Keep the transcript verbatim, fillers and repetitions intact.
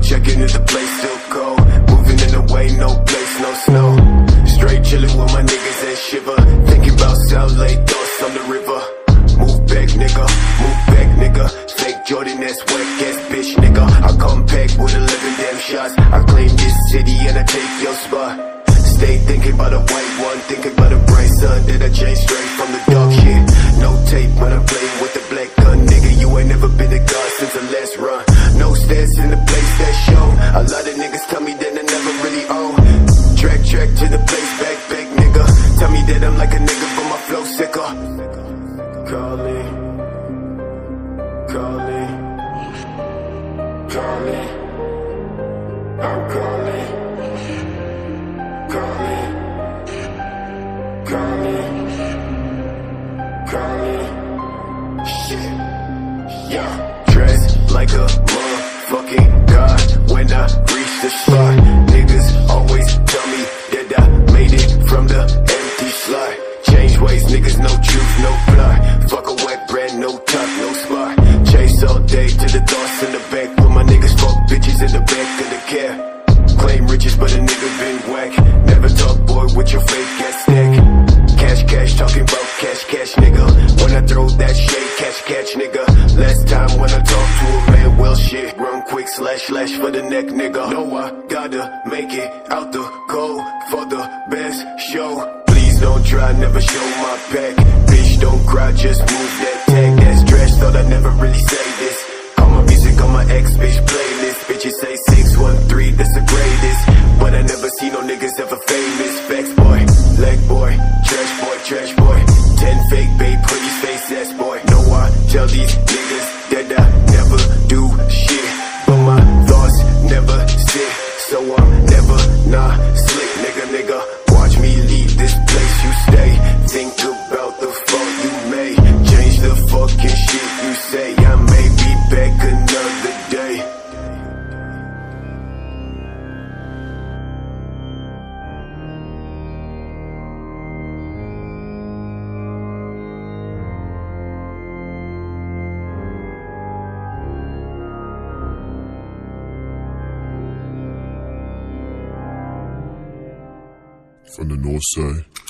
Checking if the place still cold. Moving in the way, no place, no snow. Straight chillin' with my niggas and shiver. Thinking about South Lake, thoughts on the river. Move back, nigga, move back, nigga. Fake Jordan, that's whack ass bitch, nigga. I come back with eleven damn shots. I claim this city and I take your spot. Stay thinking about a white one, thinking about a bright sun that I changed straight from the dark shit. No tape when I'm playing with the black gun, nigga. You ain't never been a god since the last run. No stats in the place that show. A lot of niggas tell me that I never really own. Track, track to the place, back, back, nigga. Tell me that I'm like a nigga, but my flow sicker. Calling, calling, calling. I'm calling, calling, calling, calling. Shit, yeah. Dressed like a motherfucking god when I reach the spot. Niggas always tell me that I made it from the empty slot. Change ways, niggas, no truth, no plot. Fuck a wet brand, no top, no spot. Chase all day to the thoughts in the back. With my niggas fuck bitches in the back of the cab. Claim riches, but a nigga been whack. Never talk, boy, with your fake ass stack. Cash, cash, talking about cash, cash, nigga. When I throw that shade, catch, catch, nigga. Last time when I talk to a man, well shit. Run quick, slash, slash for the neck, nigga. No, I gotta make it out the cold for the best show. Please don't try, never show my back. Bitch, don't cry, just move that tag. That's trash, thought I'd never really say this. All my music on my ex bitch playlist. Bitches say six one three, that's the greatest. But I never see no niggas ever famous. Facts boy, leg boy, trash boy, trash boy. Ten fake babe, pretty face ass boy. No, I tell these niggas that I never do shit, but my thoughts never sit. So I'm never not slick, nigga, nigga. Watch me leave this place you stay. Think about the fault you made. Change the fucking shit you say. I may be back another day. From the north side.